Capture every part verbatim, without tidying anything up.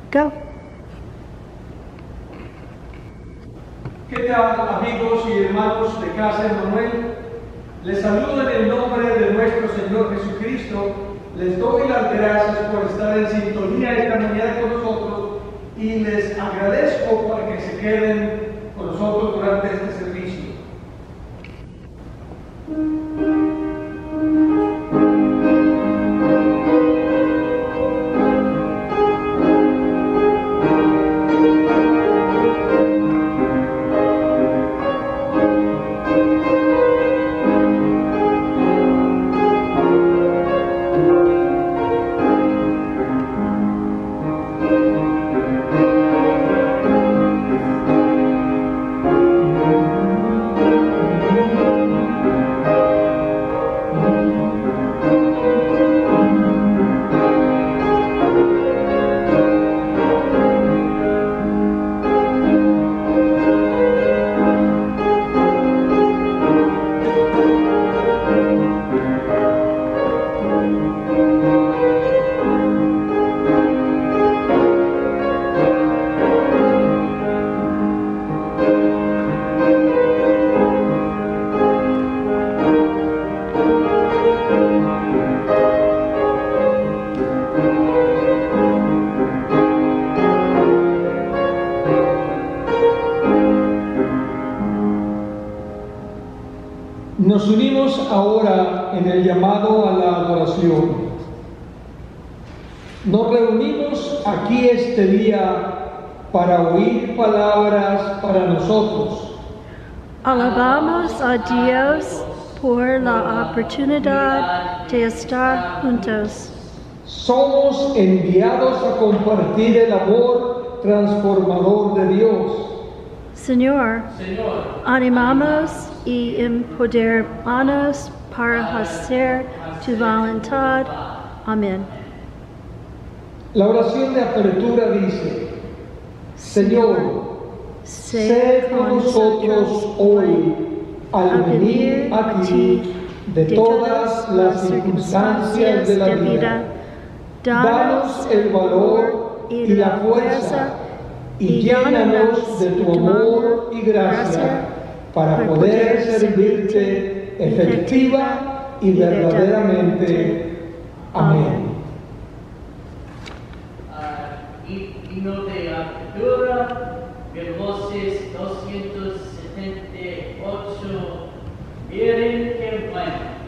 Go. ¿Qué tal, amigos y hermanos de Casa Emmanuel? Les saludo en el nombre de nuestro Señor Jesucristo. Les doy las gracias por estar en sintonía esta mañana con nosotros y les agradezco para que se queden con nosotros durante este servicio. Nos unimos ahora en el llamado a la adoración. Nos reunimos aquí este día para oír palabras para nosotros. Alabamos a Dios por la oportunidad de estar juntos. Somos enviados a compartir el amor transformador de Dios. Señor, Señor, animamos y empoderamos para hacer tu voluntad. Amén. La oración de apertura dice: Señor, sé con nosotros hoy al venir a ti de todas las circunstancias de la vida. Danos el valor y la fuerza y llénanos de tu amor y gracia para poder servirte efectiva y verdaderamente. Amén. uh, himno de apertura, Veloces doscientos setenta y ocho, miren qué bueno.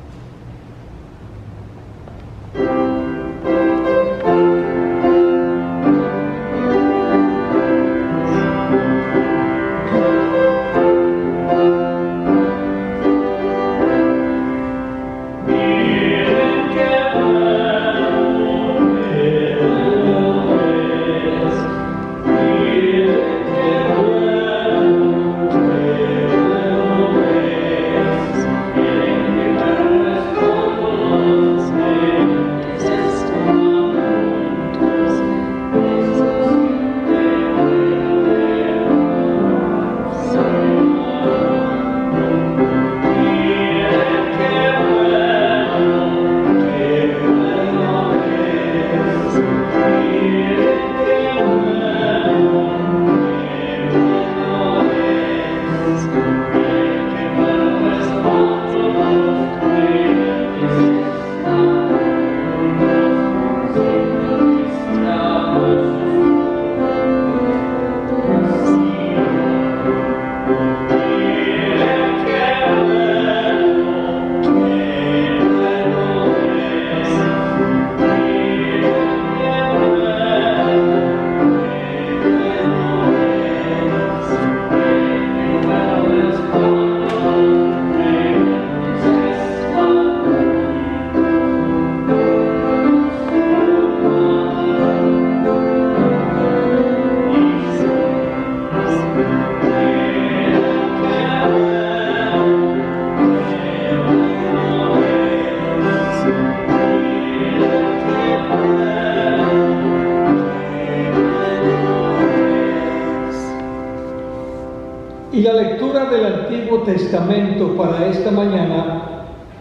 Y la lectura del Antiguo Testamento para esta mañana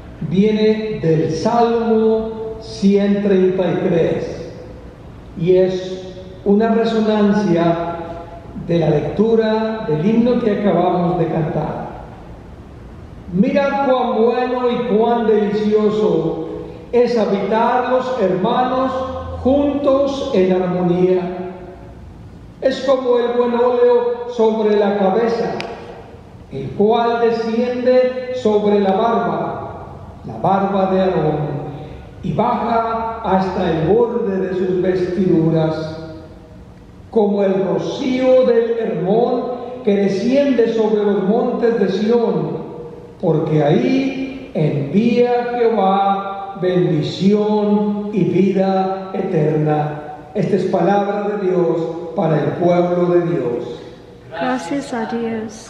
viene del Salmo ciento treinta y tres y es una resonancia de la lectura del himno que acabamos de cantar. Mirad cuán bueno y cuán delicioso es habitar los hermanos juntos en armonía. Es como el buen óleo sobre la cabeza, el cual desciende sobre la barba, la barba de Aarón, y baja hasta el borde de sus vestiduras, como el rocío del Hermón que desciende sobre los montes de Sión, porque ahí envía Jehová bendición y vida eterna. Esta es palabra de Dios para el pueblo de Dios. Gracias a Dios.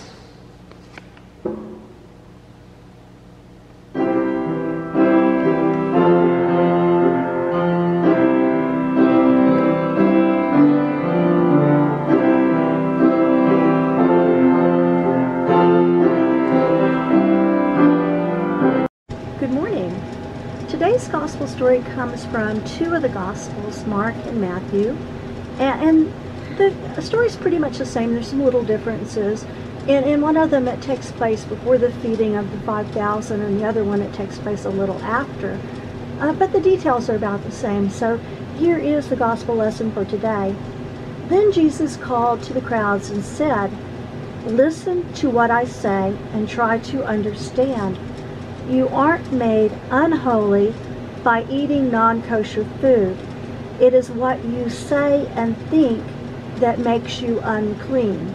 Good morning. Today's gospel story comes from two of the gospels, Mark and Matthew, and, and the story is pretty much the same. There's some little differences. In, in one of them it takes place before the feeding of the five thousand, and the other one it takes place a little after. Uh, but the details are about the same. So here is the gospel lesson for today. Then Jesus called to the crowds and said, "Listen to what I say and try to understand. You aren't made unholy by eating non-kosher food. It is what you say and think that makes you unclean."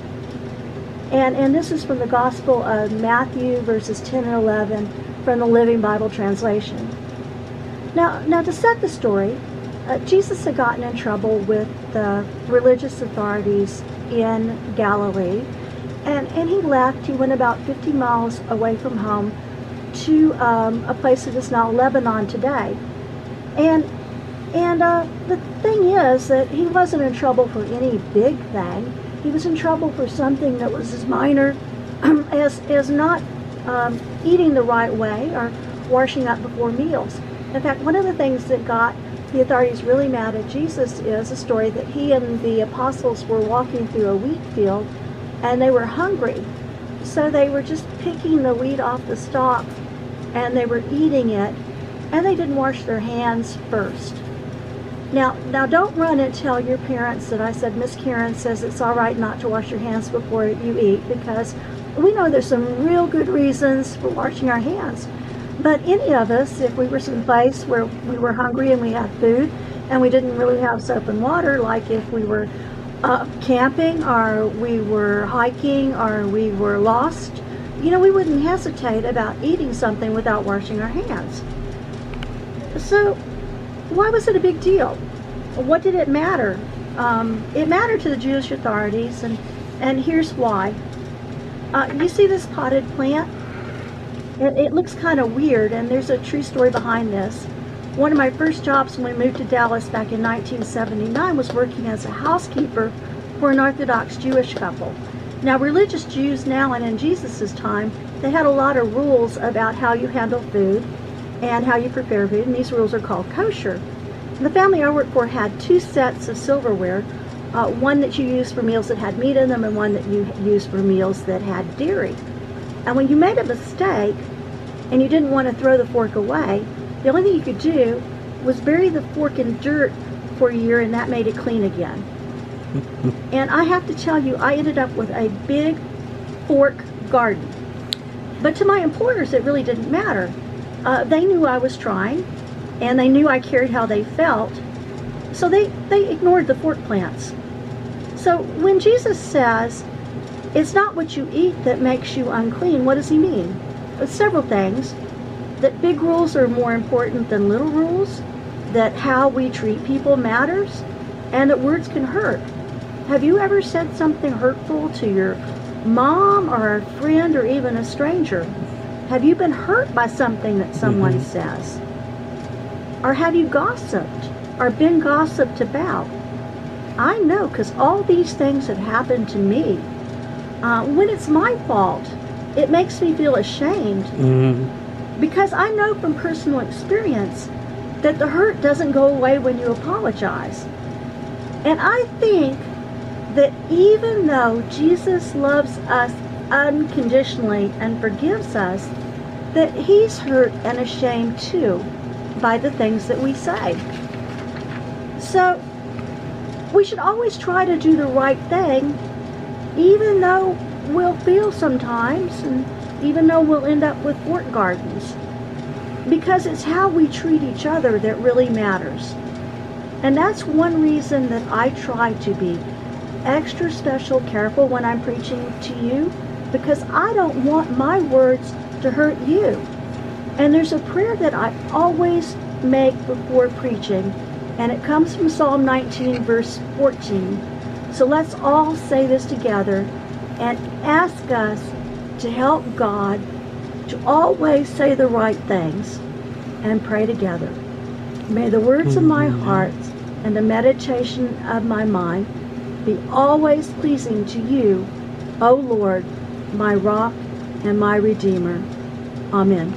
And, and this is from the Gospel of Matthew, verses ten and eleven, from the Living Bible translation. Now, now to set the story, uh, Jesus had gotten in trouble with the religious authorities in Galilee, and, and he left. He went about fifty miles away from home to um, a place that is now Lebanon today. And and uh, the thing is that he wasn't in trouble for any big thing. He was in trouble for something that was as minor as, as not um, eating the right way or washing up before meals. In fact, one of the things that got the authorities really mad at Jesus is a story that he and the apostles were walking through a wheat field and they were hungry. So they were just picking the wheat off the stalk and they were eating it, and they didn't wash their hands first. Now, now don't run and tell your parents that I said Miss Karen says it's all right not to wash your hands before you eat, because we know there's some real good reasons for washing our hands. But any of us, if we were someplace where we were hungry and we had food and we didn't really have soap and water, like if we were uh, camping or we were hiking or we were lost, you know, we wouldn't hesitate about eating something without washing our hands. So why was it a big deal? What did it matter? Um, it mattered to the Jewish authorities, and, and here's why. Uh, you see this potted plant? It, it looks kind of weird, and there's a true story behind this. One of my first jobs when we moved to Dallas back in nineteen seventy-nine was working as a housekeeper for an Orthodox Jewish couple. Now, religious Jews now and in Jesus' time, they had a lot of rules about how you handle food and how you prepare food, and these rules are called kosher. The family I worked for had two sets of silverware, uh, one that you used for meals that had meat in them and one that you used for meals that had dairy. And when you made a mistake and you didn't want to throw the fork away, the only thing you could do was bury the fork in dirt for a year, and that made it clean again. And I have to tell you, I ended up with a big fork garden. But to my employers, it really didn't matter. Uh, they knew I was trying, and they knew I cared how they felt, so they, they ignored the fork plants. So when Jesus says, it's not what you eat that makes you unclean, what does he mean? Uh, several things. That big rules are more important than little rules, that how we treat people matters, and that words can hurt. Have you ever said something hurtful to your mom or a friend or even a stranger? Have you been hurt by something that someone mm-hmm. says? Or have you gossiped or been gossiped about? I know, because all these things have happened to me. Uh, when it's my fault, it makes me feel ashamed, mm-hmm. because I know from personal experience that the hurt doesn't go away when you apologize. And I think that even though Jesus loves us unconditionally and forgives us, that he's hurt and ashamed too by the things that we say. So we should always try to do the right thing, even though we'll feel sometimes, and even though we'll end up with fort gardens, because it's how we treat each other that really matters. And that's one reason that I try to be extra special careful when I'm preaching to you, because I don't want my words to hurt you. And there's a prayer that I always make before preaching, and it comes from Psalm nineteen, verse fourteen. So let's all say this together and ask us to help God to always say the right things and pray together. May the words of my heart and the meditation of my mind be always pleasing to you, O Lord, my rock and my redeemer. Amén.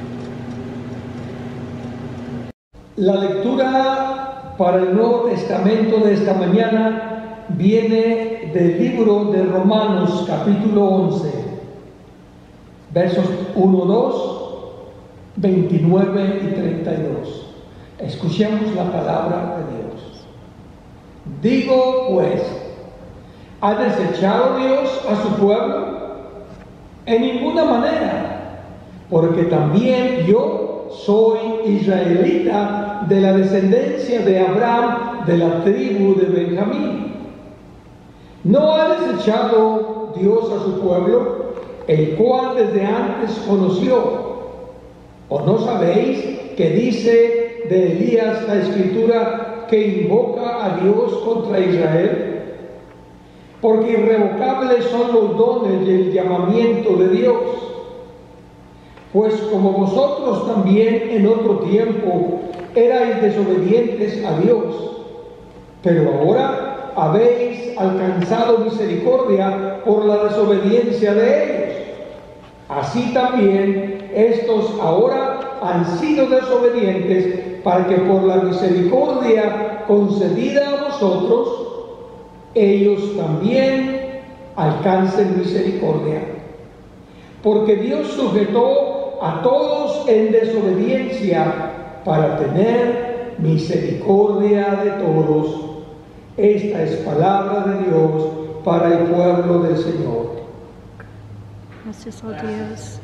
La lectura para el Nuevo Testamento de esta mañana viene del libro de Romanos, capítulo once, versos uno, dos, veintinueve y treinta y dos. Escuchemos la palabra de Dios. Digo pues, ¿ha desechado Dios a su pueblo? En ninguna manera, porque también yo soy israelita de la descendencia de Abraham, de la tribu de Benjamín. ¿No ha desechado Dios a su pueblo, el cual desde antes conoció? ¿O no sabéis que dice de Elías la Escritura que invoca a Dios contra Israel? Porque irrevocables son los dones y el llamamiento de Dios. Pues como vosotros también en otro tiempo erais desobedientes a Dios, pero ahora habéis alcanzado misericordia por la desobediencia de ellos. Así también estos ahora han sido desobedientes para que por la misericordia concedida a vosotros, ellos también alcancen misericordia. Porque Dios sujetó a todos en desobediencia para tener misericordia de todos. Esta es palabra de Dios para el pueblo del Señor. Gracias, oh Dios.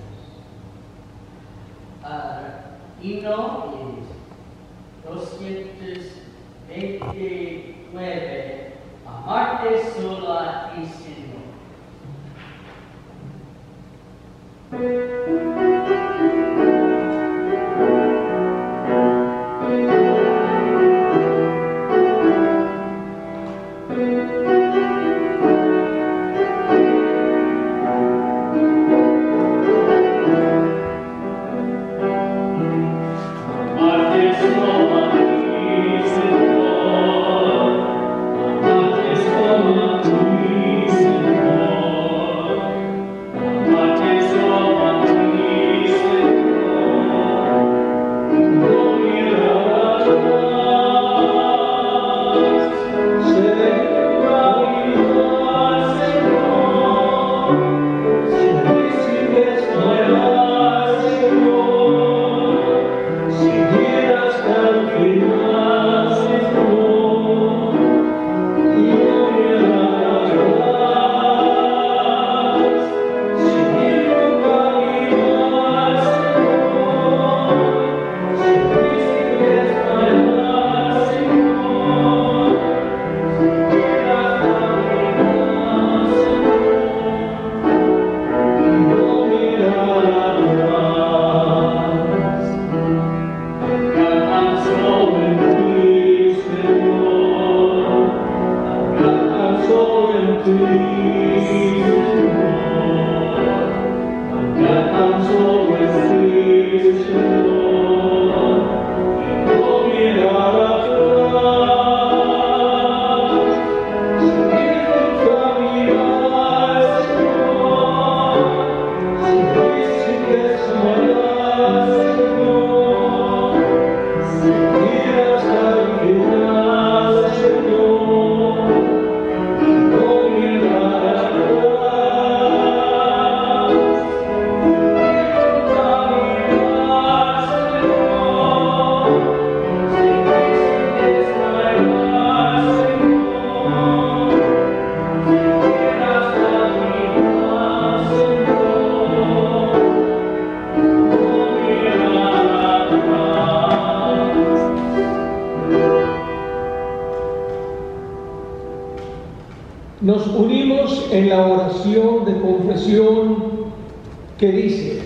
Uh, himno doscientos veintinueve. Amarte sola y Señor. Señor. nos unimos en la oración de confesión que dice: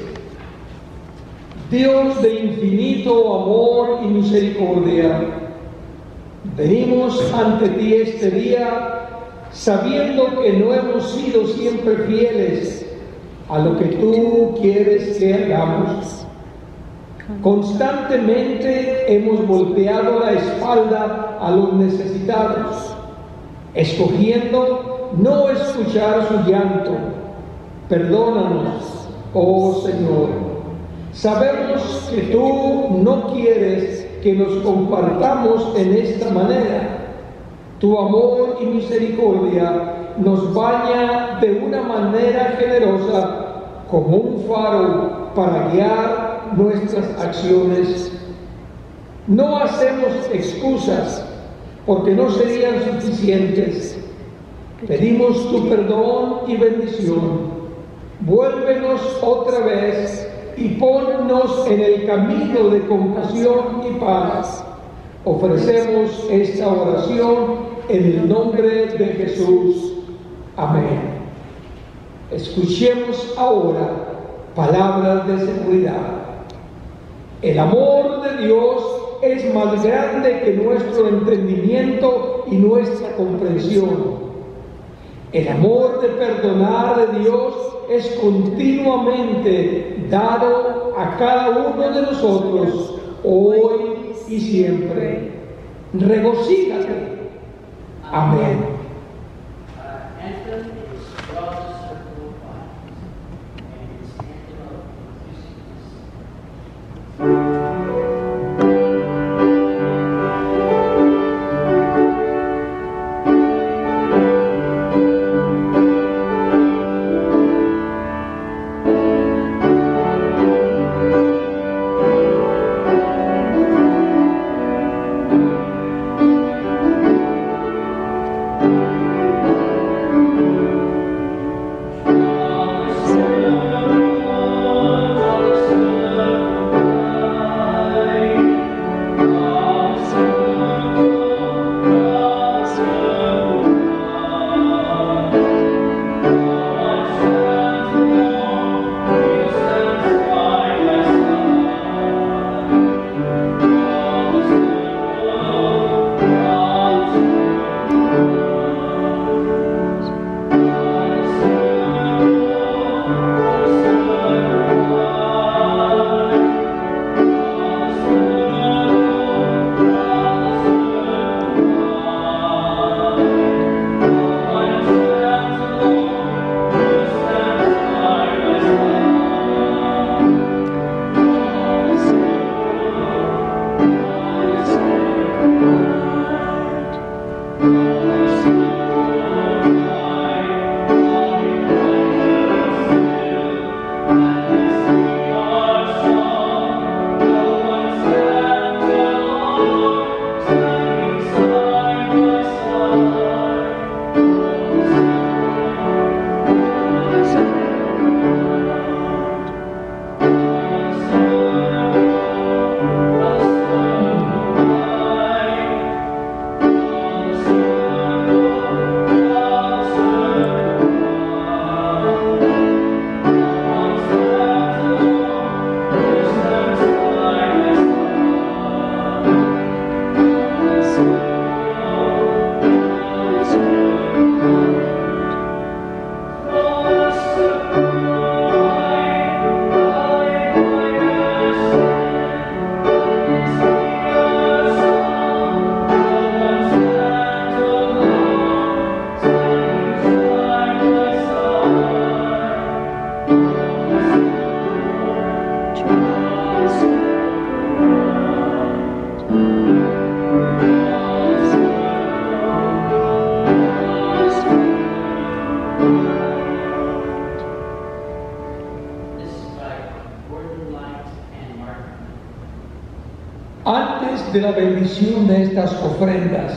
Dios de infinito amor y misericordia, venimos ante ti este día sabiendo que no hemos sido siempre fieles a lo que tú quieres que hagamos. Constantemente hemos volteado la espalda a los necesitados, escogiendo no escuchar su llanto. Perdónanos, oh Señor. Sabemos que tú no quieres que nos compartamos en esta manera. Tu amor y misericordia nos baña de una manera generosa como un faro para guiar nuestras acciones. No hacemos excusas porque no serían suficientes. Pedimos tu perdón y bendición. Vuélvenos otra vez y ponnos en el camino de compasión y paz. Ofrecemos esta oración en el nombre de Jesús. Amén. Escuchemos ahora palabras de seguridad. El amor de Dios es más grande que nuestro entendimiento y nuestra comprensión. El amor de perdonar de Dios es continuamente dado a cada uno de nosotros, hoy y siempre. Regocíjate. Amén. Antes de la bendición de estas ofrendas,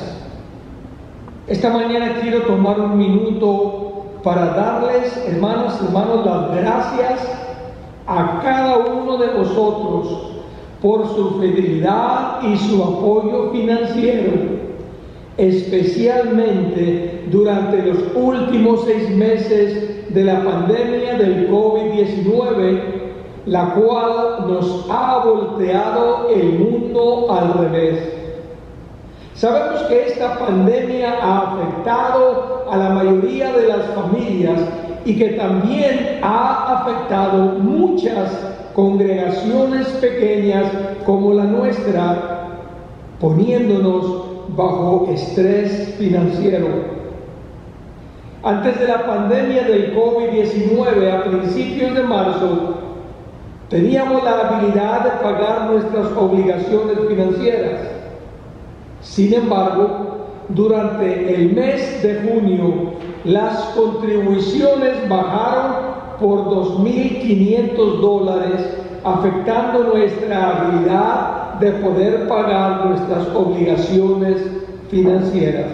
esta mañana quiero tomar un minuto para darles, hermanas y hermanos, las gracias a cada uno de vosotros por su fidelidad y su apoyo financiero especialmente durante los últimos seis meses de la pandemia del COVID diecinueve, la cual nos ha volteado el mundo al revés. Sabemos que esta pandemia ha afectado a la mayoría de las familias y que también ha afectado muchas congregaciones pequeñas como la nuestra, poniéndonos bajo estrés financiero. Antes de la pandemia del COVID diecinueve, a principios de marzo, teníamos la habilidad de pagar nuestras obligaciones financieras. Sin embargo, durante el mes de junio, las contribuciones bajaron por dos mil quinientos dólares, afectando nuestra habilidad de poder pagar nuestras obligaciones financieras.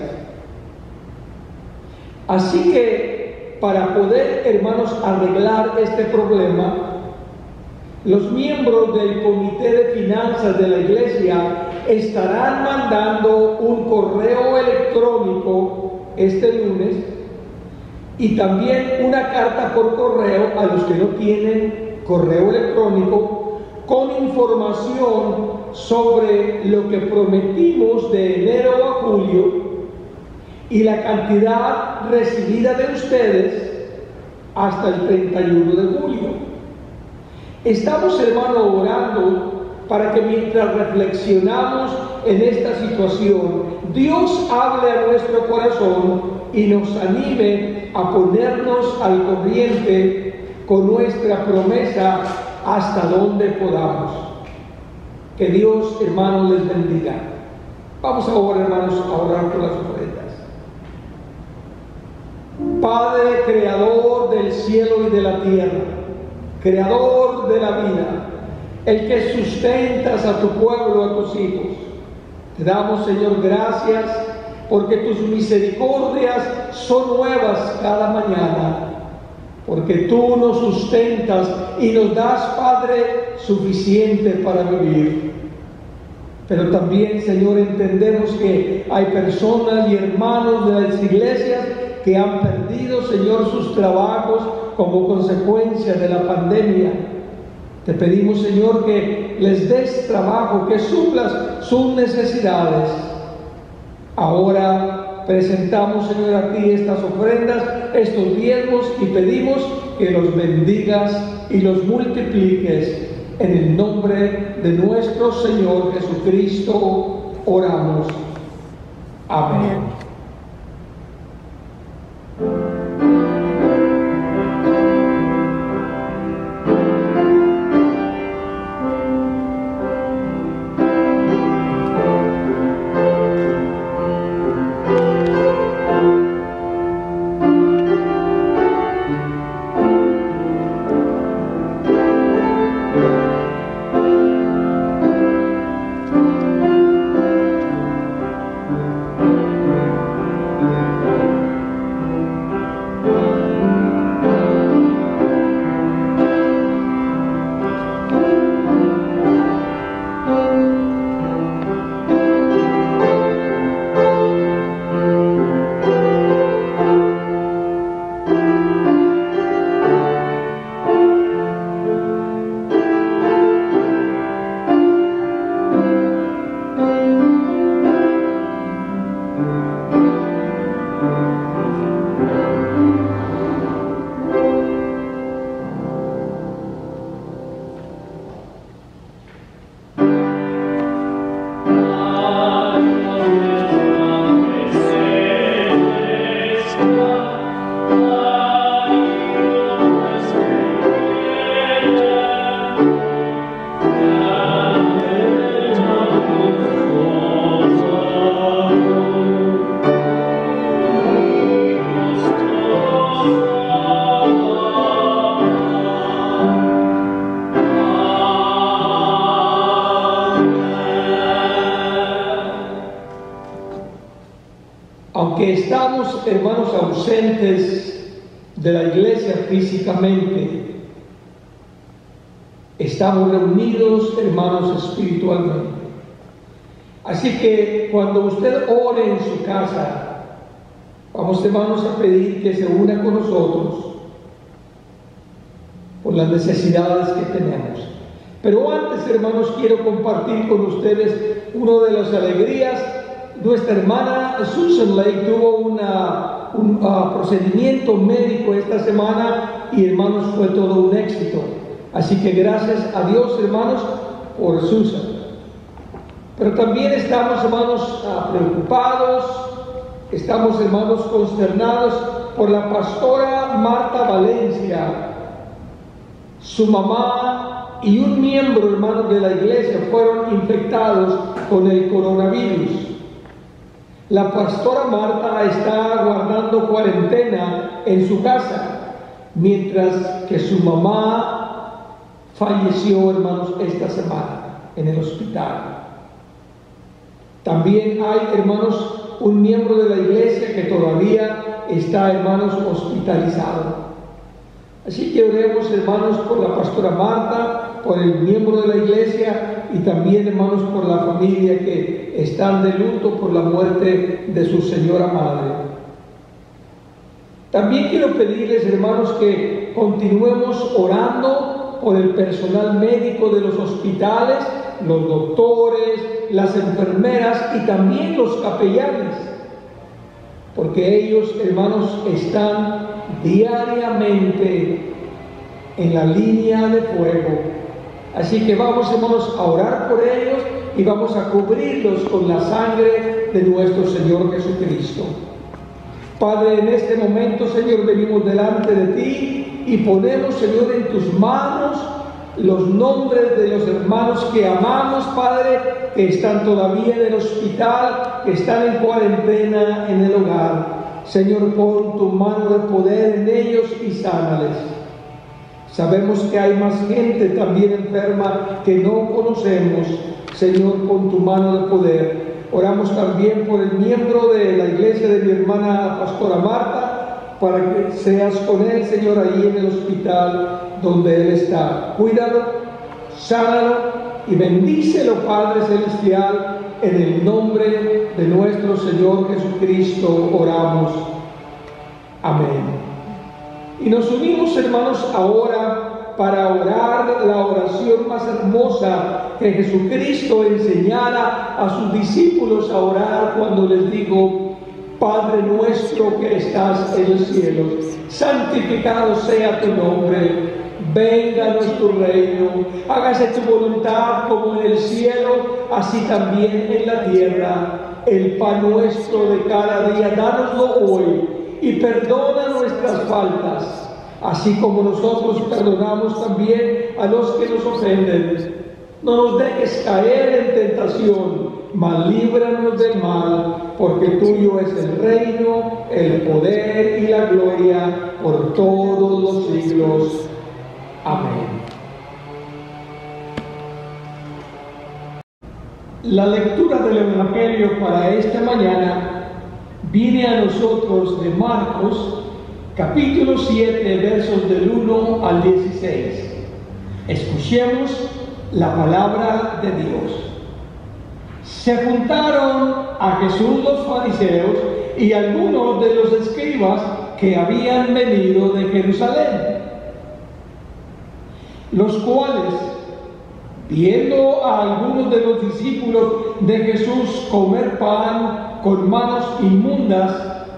Así que, para poder, hermanos, arreglar este problema, los miembros del Comité de Finanzas de la Iglesia estarán mandando un correo electrónico este lunes y también una carta por correo a los que no tienen correo electrónico con información sobre lo que prometimos de enero a julio y la cantidad recibida de ustedes hasta el treinta y uno de julio. Estamos, hermano, orando para que mientras reflexionamos en esta situación, Dios hable a nuestro corazón y nos anime a ponernos al corriente con nuestra promesa hasta donde podamos. Que Dios, hermanos, les bendiga. Vamos ahora, hermanos, a orar por las ofrendas. Padre, creador del cielo y de la tierra, creador de la vida, el que sustentas a tu pueblo, a tus hijos, te damos, Señor, gracias porque tus misericordias son nuevas cada mañana, porque tú nos sustentas y nos das, Padre, suficiente para vivir. Pero también, Señor, entendemos que hay personas y hermanos de las iglesias que han perdido, Señor, sus trabajos como consecuencia de la pandemia. Te pedimos, Señor, que les des trabajo, que suplas sus necesidades. Ahora presentamos, Señor, a ti estas ofrendas, estos diezmos, y pedimos que los bendigas y los multipliques. En el nombre de nuestro Señor Jesucristo oramos. Amén. Amén. Aunque estamos, hermanos, ausentes de la iglesia físicamente, estamos reunidos, hermanos, espiritualmente. Así que cuando usted ore en su casa, vamos, hermanos, a pedir que se una con nosotros por las necesidades que tenemos. Pero antes, hermanos, quiero compartir con ustedes una de las alegrías. Nuestra hermana Susan Lake tuvo una, un uh, procedimiento médico esta semana y, hermanos, fue todo un éxito. Así que gracias a Dios, hermanos, por Susan. Pero también estamos, hermanos, uh, preocupados, estamos, hermanos, consternados por la pastora Marta Valencia. Su mamá y un miembro, hermanos, de la iglesia fueron infectados con el coronavirus. La pastora Marta está guardando cuarentena en su casa, mientras que su mamá falleció, hermanos, esta semana en el hospital. También hay, hermanos, un miembro de la iglesia que todavía está, hermanos, hospitalizado. Así que oremos, hermanos, por la pastora Marta, por el miembro de la iglesia y también, hermanos, por la familia que están de luto por la muerte de su señora madre. También quiero pedirles, hermanos, que continuemos orando por el personal médico de los hospitales, los doctores, las enfermeras y también los capellanes, porque ellos, hermanos, están diariamente en la línea de fuego. Así que vamos, hermanos, a orar por ellos y vamos a cubrirlos con la sangre de nuestro Señor Jesucristo. Padre, en este momento, Señor, venimos delante de ti y ponemos, Señor, en tus manos los nombres de los hermanos que amamos, Padre, que están todavía en el hospital, que están en cuarentena en el hogar. Señor, pon tu mano de poder en ellos y sánales. Sabemos que hay más gente también enferma que no conocemos. Señor, pon tu mano de poder. Oramos también por el miembro de la iglesia de mi hermana pastora Marta, para que seas con él, Señor, allí en el hospital donde él está. Cuídalo, sánalo y bendícelo, Padre Celestial. En el nombre de nuestro Señor Jesucristo oramos. Amén. Y nos unimos, hermanos, ahora para orar la oración más hermosa que Jesucristo enseñara a sus discípulos a orar cuando les dijo: Padre nuestro que estás en el cielo, santificado sea tu nombre. Venga nuestro reino, hágase tu voluntad como en el cielo, así también en la tierra. El pan nuestro de cada día, dánoslo hoy, y perdona nuestras faltas, así como nosotros perdonamos también a los que nos ofenden. No nos dejes caer en tentación, mas líbranos del mal, porque tuyo es el reino, el poder y la gloria por todos los siglos. Amén. La lectura del Evangelio para esta mañana viene a nosotros de Marcos, capítulo siete, versos del uno al dieciséis. Escuchemos la palabra de Dios. Se juntaron a Jesús los fariseos y algunos de los escribas que habían venido de Jerusalén, los cuales, viendo a algunos de los discípulos de Jesús comer pan con manos inmundas,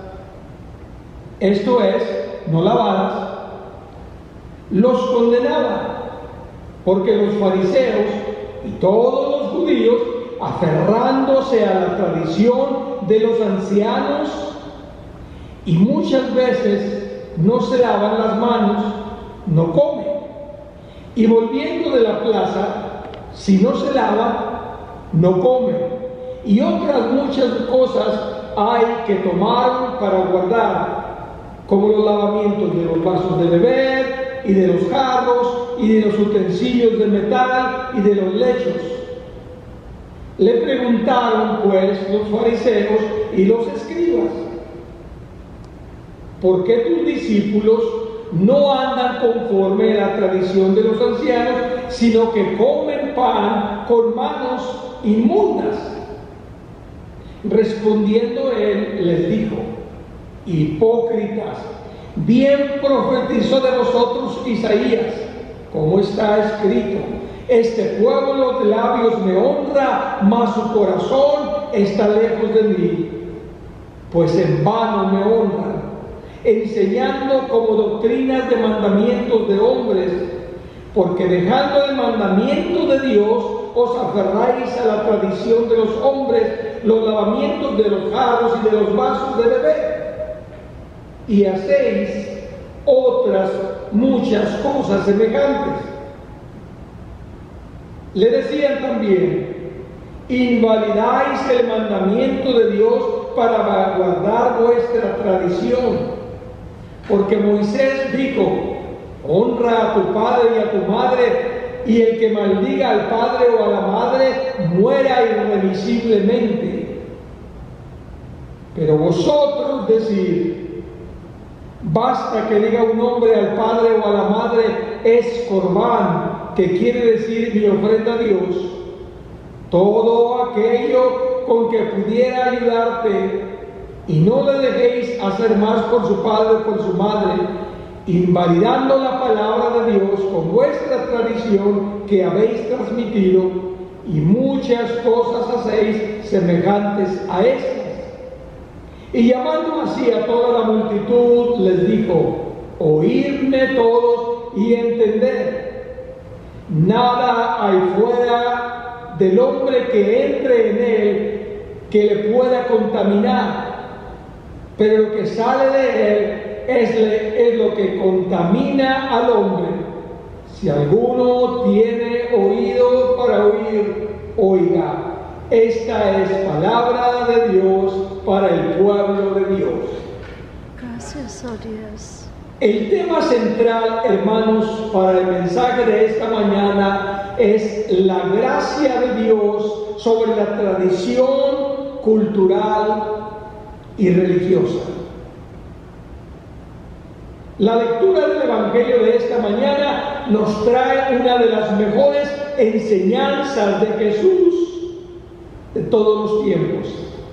esto es, no lavadas, los condenaban, porque los fariseos y todos los judíos, aferrándose a la tradición de los ancianos, y muchas veces no se lavan las manos, no comen. Y volviendo de la plaza, si no se lava, no comen. Y otras muchas cosas hay que tomar para guardar, como los lavamientos de los vasos de beber, y de los jarros, y de los utensilios de metal, y de los lechos. Le preguntaron, pues, los fariseos y los escribas: ¿por qué tus discípulos no andan conforme a la tradición de los ancianos, sino que comen pan con manos inmundas? Respondiendo él, les dijo: hipócritas, bien profetizó de vosotros Isaías, como está escrito: este pueblo de labios me honra, mas su corazón está lejos de mí. Pues en vano me honran, enseñando como doctrinas de mandamientos de hombres, porque dejando el mandamiento de Dios, os aferráis a la tradición de los hombres, los lavamientos de los jarros y de los vasos de beber, y hacéis otras muchas cosas semejantes. Le decían también: invalidáis el mandamiento de Dios para guardar vuestra tradición, porque Moisés dijo: honra a tu padre y a tu madre, y el que maldiga al padre o a la madre muera irremisiblemente. Pero vosotros decís: basta que diga un hombre al padre o a la madre, es corbán, que quiere decir mi ofrenda a Dios. Todo aquello con que pudiera ayudarte, y no le dejéis hacer más por su padre o por su madre, invalidando la palabra de Dios con vuestra tradición que habéis transmitido, y muchas cosas hacéis semejantes a estas. Y llamando así a toda la multitud, les dijo: oídme todos y entended. Nada hay fuera del hombre que entre en él que le pueda contaminar, pero lo que sale de él es, le, es lo que contamina al hombre. Si alguno tiene oído para oír, oiga. Esta es palabra de Dios para el pueblo de Dios. Gracias, oh Dios. El tema central, hermanos, para el mensaje de esta mañana es la gracia de Dios sobre la tradición cultural y religiosa. La lectura del Evangelio de esta mañana nos trae una de las mejores enseñanzas de Jesús de todos los tiempos.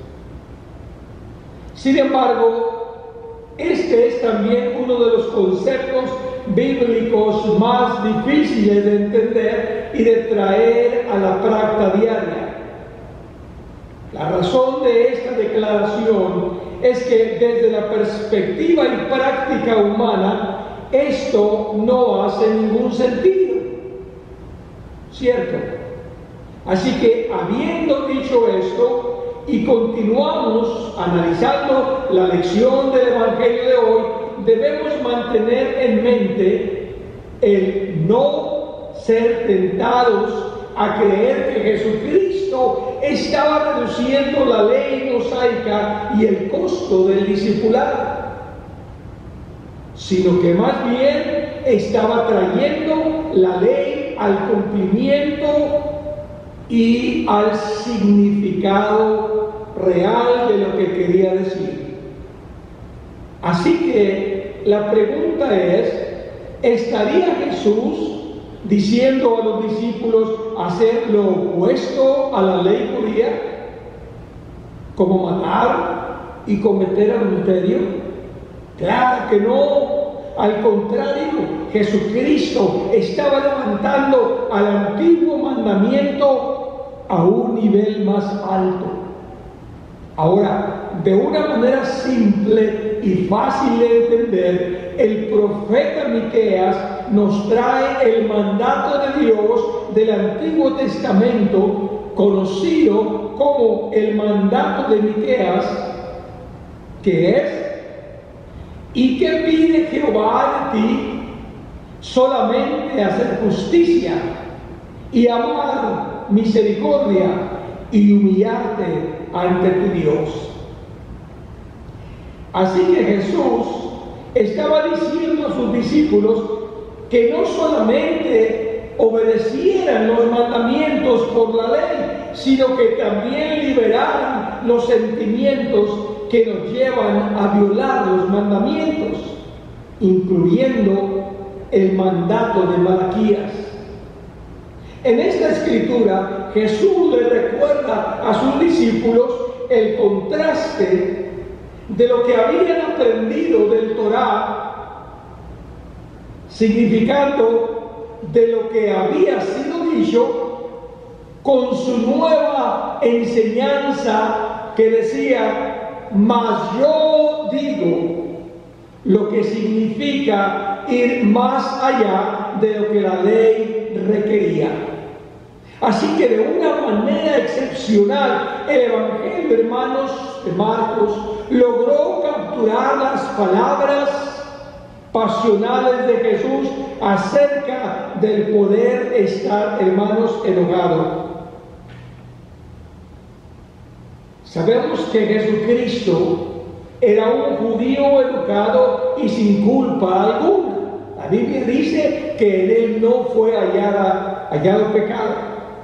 Sin embargo, este es también uno de los conceptos bíblicos más difíciles de entender y de traer a la práctica diaria. La razón de esta declaración es que desde la perspectiva y práctica humana, esto no hace ningún sentido, ¿cierto? Así que, habiendo dicho esto, y continuamos analizando la lección del Evangelio de hoy, debemos mantener en mente el no ser tentados a creer que Jesucristo estaba reduciendo la ley mosaica y el costo del discipulado, sino que más bien estaba trayendo la ley al cumplimiento y al significado real de lo que quería decir. Así que la pregunta es: ¿estaría Jesús diciendo a los discípulos hacer lo opuesto a la ley judía, como matar y cometer adulterio? Claro que no. Al contrario, Jesucristo estaba levantando al antiguo mandamiento a un nivel más alto. Ahora, de una manera simple y fácil de entender, el profeta Miqueas nos trae el mandato de Dios del Antiguo Testamento, conocido como el mandato de Miqueas, que es: ¿y qué pide Jehová de ti? Solamente hacer justicia y amar misericordia y humillarte ante tu Dios. Así que Jesús estaba diciendo a sus discípulos que no solamente obedecieran los mandamientos por la ley, sino que también liberaran los sentimientos que nos llevan a violar los mandamientos, incluyendo el mandato de Malaquías. En esta escritura, Jesús le recuerda a sus discípulos el contraste de lo que habían aprendido del Torá, significando de lo que había sido dicho, con su nueva enseñanza que decía, mas yo digo, lo que significa ir más allá de lo que la ley requería. Así que de una manera excepcional, el Evangelio, hermanos, de Marcos, logró capturar las palabras pasionales de Jesús acerca del poder estar, hermanos, enojado. Sabemos que Jesucristo era un judío educado y sin culpa alguna. La Biblia dice que en él no fue hallada, hallado pecado.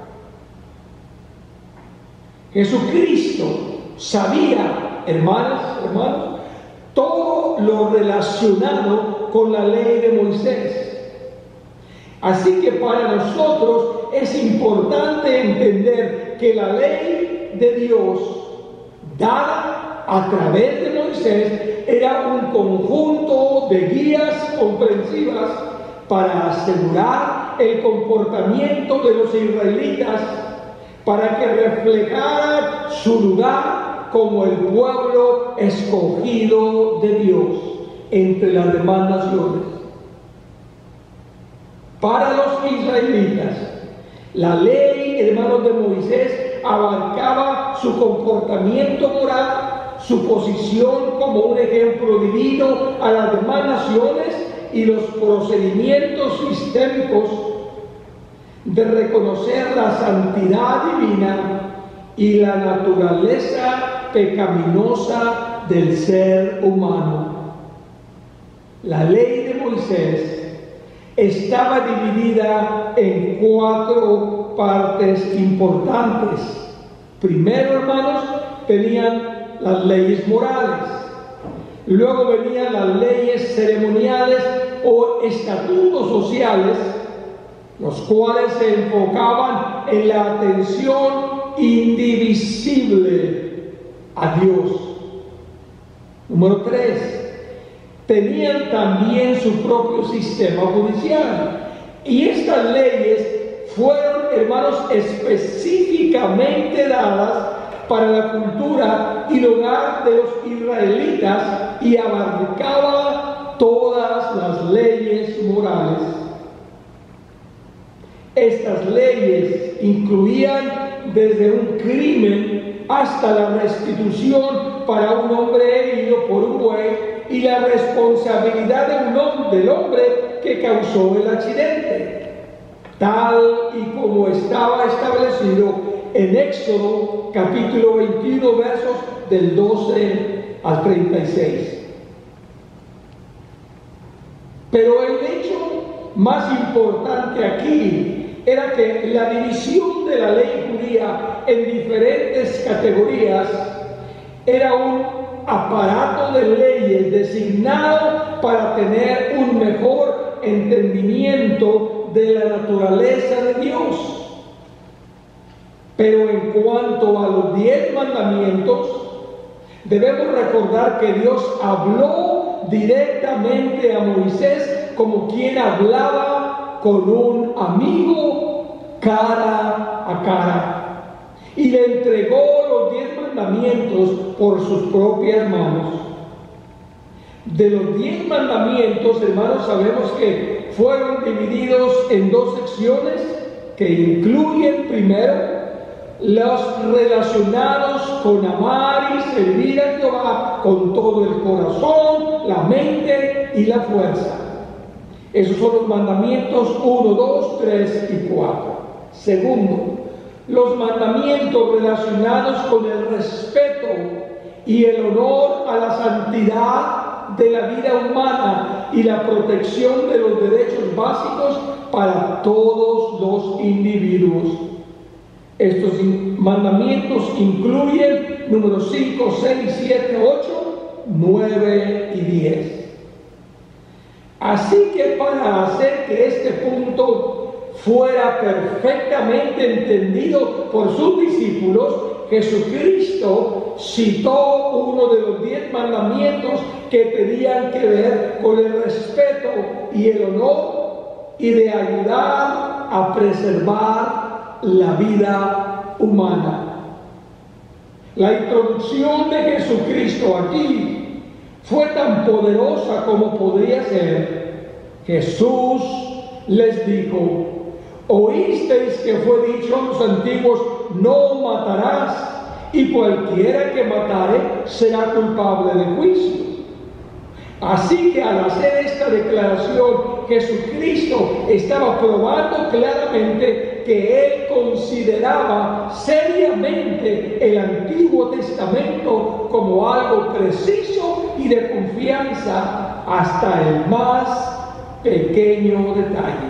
Jesucristo sabía, hermanas, hermanos, todo lo relacionado con la ley de Moisés. Así que para nosotros es importante entender que la ley de Dios, dada a través de Moisés, era un conjunto de guías comprensivas para asegurar el comportamiento de los israelitas, para que reflejara su lugar como el pueblo escogido de Dios entre las demás naciones. Para los israelitas, la ley, hermanos, de Moisés abarcaba su comportamiento moral, su posición como un ejemplo divino a las demás naciones y los procedimientos sistémicos de reconocer la santidad divina y la naturaleza pecaminosa del ser humano. La ley de Moisés estaba dividida en cuatro partes importantes. Primero, hermanos, tenían las leyes morales. Luego venían las leyes ceremoniales o estatutos sociales, los cuales se enfocaban en la atención indivisible a Dios. Número tres, tenían también su propio sistema judicial. Y estas leyes fueron, hermanos, específicamente dadas para la cultura y el hogar de los israelitas y abarcaba todas las leyes morales. Estas leyes incluían desde un crimen hasta la restitución para un hombre herido por un buey y la responsabilidad de un hombre, del hombre que causó el accidente, tal y como estaba establecido en Éxodo capítulo veintiuno, versos del doce al treinta y seis. Pero el hecho más importante aquí era que la división de la ley judía en diferentes categorías era un aparato de leyes designado para tener un mejor entendimiento de la naturaleza de Dios. Pero en cuanto a los diez mandamientos, debemos recordar que Dios habló directamente a Moisés como quien hablaba con un amigo cara a cara, y le entregó los diez mandamientos por sus propias manos. De los diez mandamientos, hermanos, sabemos que fueron divididos en dos secciones que incluyen primero los relacionados con amar y servir a Jehová con todo el corazón, la mente y la fuerza. Esos son los mandamientos uno, dos, tres y cuatro. Segundo, los mandamientos relacionados con el respeto y el honor a la santidad de la vida humana y la protección de los derechos básicos para todos los individuos. Estos mandamientos incluyen números cinco, seis, siete, ocho, nueve y diez. Así que para hacer que este punto fuera perfectamente entendido por sus discípulos, Jesucristo citó uno de los diez mandamientos que tenían que ver con el respeto y el honor y de ayudar a preservar la vida humana. La introducción de Jesucristo aquí fue tan poderosa como podría ser. Jesús les dijo: oísteis que fue dicho a los antiguos, no matarás, y cualquiera que matare será culpable de juicio. Así que al hacer esta declaración, Jesucristo estaba probando claramente que Él consideraba seriamente el Antiguo Testamento como algo preciso y de confianza hasta el más pequeño detalle.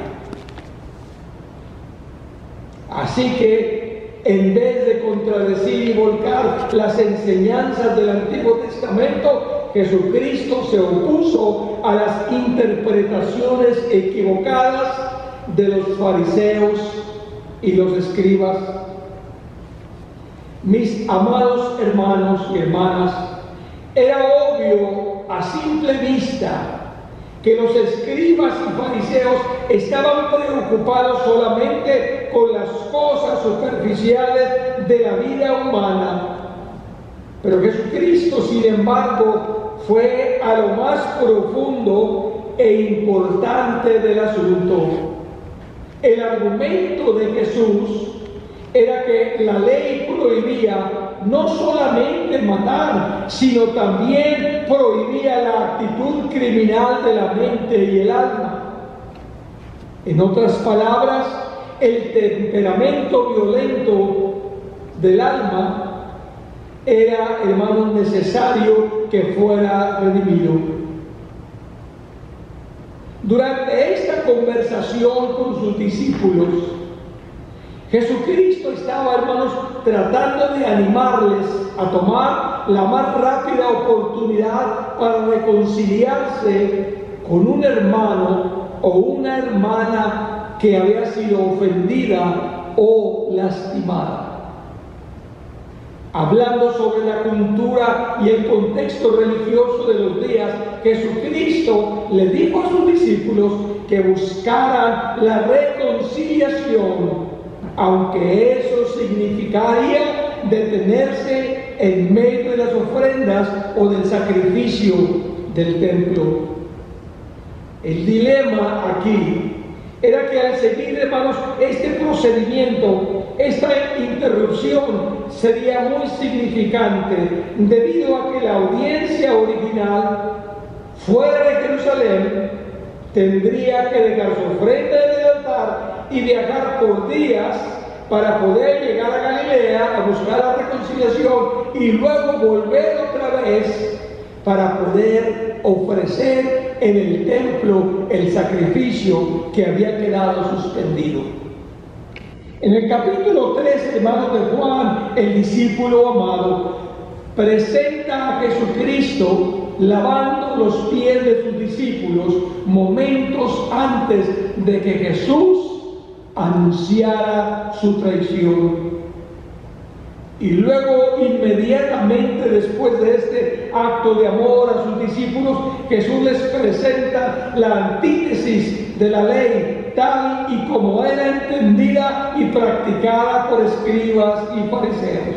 Así que, en vez de contradecir y volcar las enseñanzas del Antiguo Testamento, Jesucristo se opuso a las interpretaciones equivocadas de los fariseos y los escribas. Mis amados hermanos y hermanas, era obvio a simple vista que los escribas y fariseos estaban preocupados solamente con las cosas superficiales de la vida humana. Pero Jesucristo, sin embargo, fue a lo más profundo e importante del asunto. El argumento de Jesús era que la ley prohibía no solamente matar, sino también prohibía la actitud criminal de la mente y el alma. En otras palabras, el temperamento violento del alma era, hermanos, necesario que fuera redimido. Durante esta conversación con sus discípulos, Jesucristo estaba, hermanos, tratando de animarles a tomar la más rápida oportunidad para reconciliarse con un hermano o una hermana que había sido ofendida o lastimada. Hablando sobre la cultura y el contexto religioso de los días, Jesucristo le dijo a sus discípulos que buscaran la reconciliación, aunque eso significaría detenerse en medio de las ofrendas o del sacrificio del templo. El dilema aquí era que al seguir, hermanos, este procedimiento, esta interrupción sería muy significante debido a que la audiencia original fuera de Jerusalén tendría que dejar su ofrenda en el altar y viajar por días para poder llegar a Galilea a buscar la reconciliación y luego volver otra vez para poder ofrecer en el templo el sacrificio que había quedado suspendido. En el capítulo tres, hermanos, de Juan, el discípulo amado presenta a Jesucristo lavando los pies de sus discípulos momentos antes de que Jesús anunciara su traición. Y luego, inmediatamente después de este acto de amor a sus discípulos, Jesús les presenta la antítesis de la ley, tal y como era entendida y practicada por escribas y fariseos.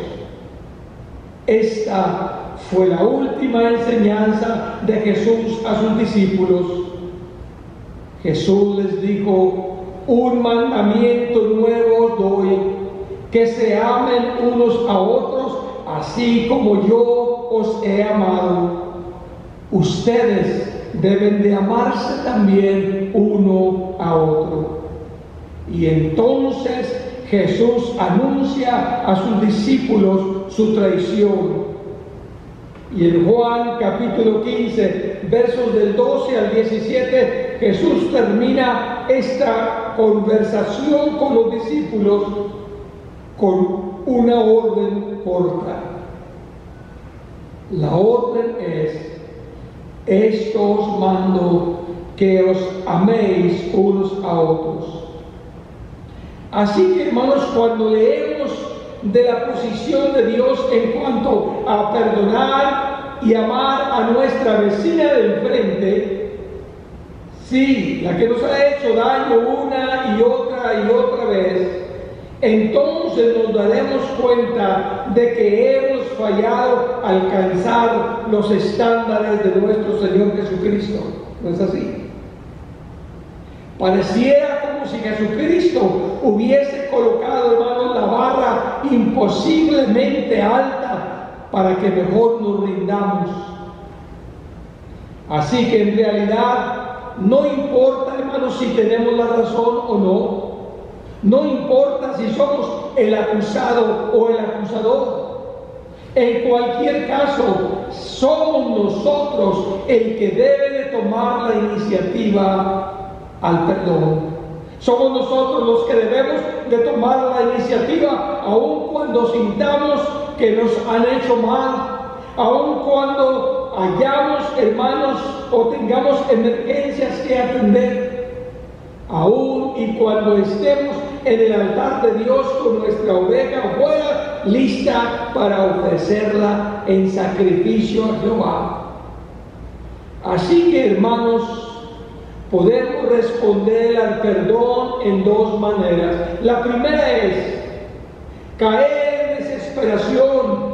Esta fue la última enseñanza de Jesús a sus discípulos. Jesús les dijo: un mandamiento nuevo os doy, que se amen unos a otros, así como yo os he amado. Ustedes deben de amarse también uno a otro. Y entonces Jesús anuncia a sus discípulos su traición. Y en Juan capítulo quince, versos del doce al diecisiete, Jesús termina esta conversación con los discípulos con una orden corta. La orden es: esto os mando, que os améis unos a otros. Así que, hermanos, cuando leemos de la posición de Dios en cuanto a perdonar y amar a nuestra vecina del frente, sí, la que nos ha hecho daño una y otra y otra vez, entonces nos daremos cuenta de que hemos fallado al alcanzar los estándares de nuestro Señor Jesucristo. ¿No es así? Pareciera como si Jesucristo hubiese colocado, hermanos, la barra imposiblemente alta para que mejor nos rindamos. Así que en realidad no importa, hermanos, si tenemos la razón o no. No importa si somos el acusado o el acusador. En cualquier caso, somos nosotros el que debe de tomar la iniciativa al perdón. Somos nosotros los que debemos de tomar la iniciativa, aun cuando sintamos que nos han hecho mal, aun cuando hayamos, hermanos, o tengamos emergencias que atender, aun y cuando estemos en el altar de Dios con nuestra oveja afuera, lista para ofrecerla en sacrificio a Jehová. Así que, hermanos, podemos responder al perdón en dos maneras. La primera es caer en desesperación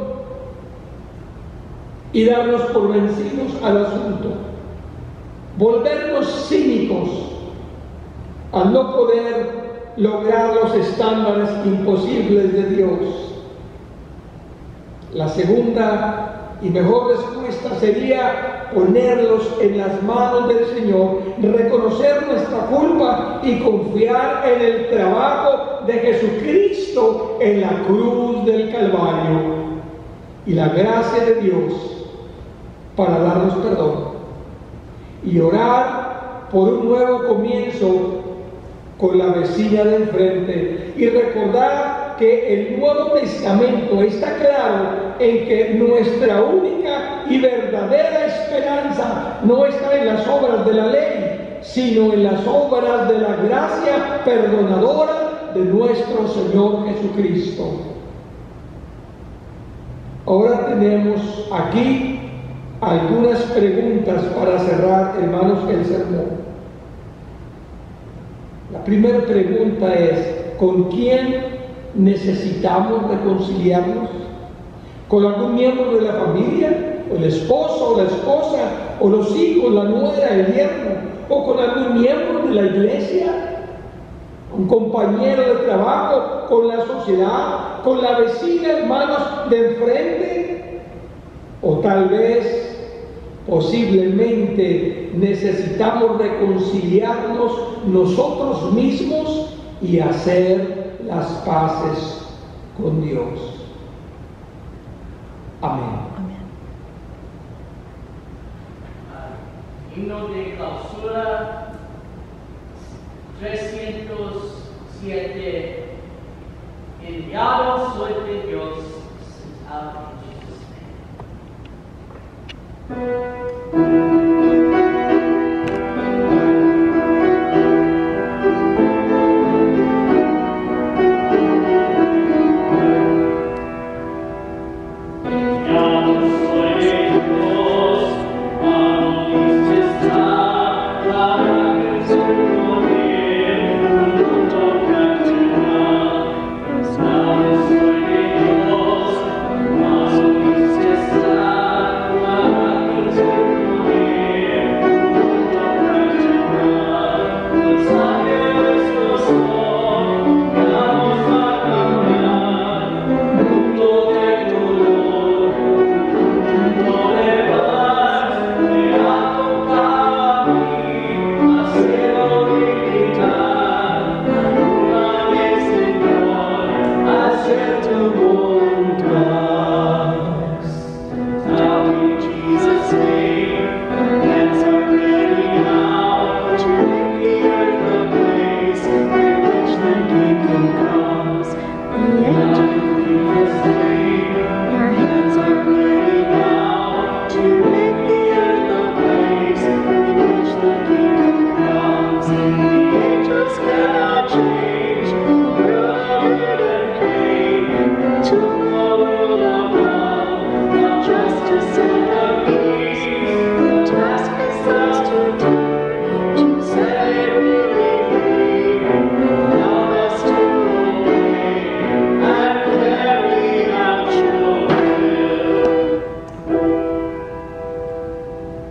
y darnos por vencidos al asunto, volvernos cínicos al no poder lograr los estándares imposibles de Dios. La segunda y mejor respuesta sería ponerlos en las manos del Señor, reconocer nuestra culpa y confiar en el trabajo de Jesucristo en la cruz del Calvario y la gracia de Dios para darnos perdón, y orar por un nuevo comienzo con la vecina de enfrente, y recordar que el Nuevo Testamento está claro en que nuestra única y verdadera esperanza no está en las obras de la ley, sino en las obras de la gracia perdonadora de nuestro Señor Jesucristo. Ahora tenemos aquí algunas preguntas para cerrar, hermanos, el sermón. La primera pregunta es: ¿con quién necesitamos reconciliarnos? ¿Con algún miembro de la familia? ¿O el esposo o la esposa? ¿O los hijos, la nuera, el yerno? ¿O con algún miembro de la iglesia? ¿Un compañero de trabajo? ¿Con la sociedad? ¿Con la vecina, hermanos, de enfrente? ¿O tal vez posiblemente necesitamos reconciliarnos nosotros mismos y hacer las paces con Dios? Amén. Amén. Himno de clausura trescientos siete. Enviado soy de Dios, sentado en Jesus' name. Thank you.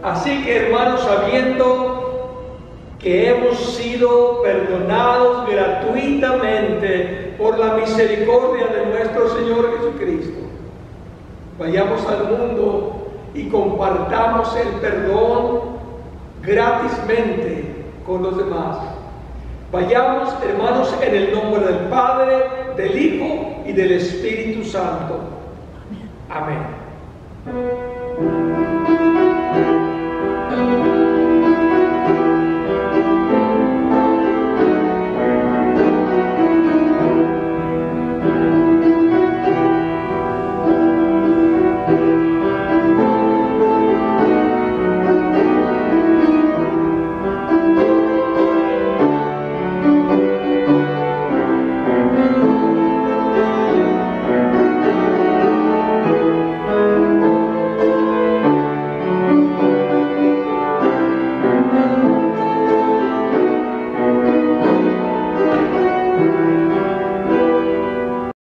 Así que, hermanos, sabiendo que hemos sido perdonados gratuitamente por la misericordia de nuestro Señor Jesucristo, vayamos al mundo y compartamos el perdón gratismente con los demás. Vayamos, hermanos, en el nombre del Padre, del Hijo y del Espíritu Santo. Amén.